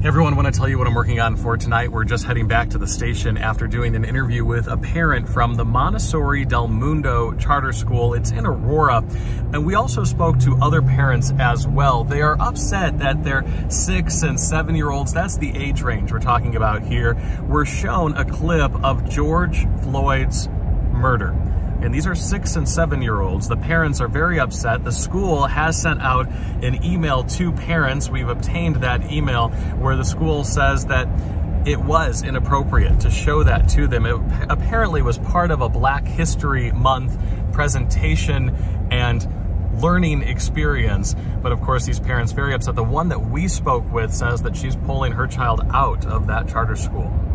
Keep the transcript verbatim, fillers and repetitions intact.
Everyone, want to tell you what I'm working on for tonight. We're just heading back to the station after doing an interview with a parent from the Montessori del Mundo charter school. It's in Aurora, and we also spoke to other parents as well. They are upset that their six and seven year olds, that's the age range we're talking about here, were shown a clip of George Floyd's murder. And these are six and seven year olds. The parents are very upset. The school has sent out an email to parents. We've obtained that email where the school says that it was inappropriate to show that to them. It apparently was part of a Black History Month presentation and learning experience. But of course, these parents very upset. The one that we spoke with says that she's pulling her child out of that charter school.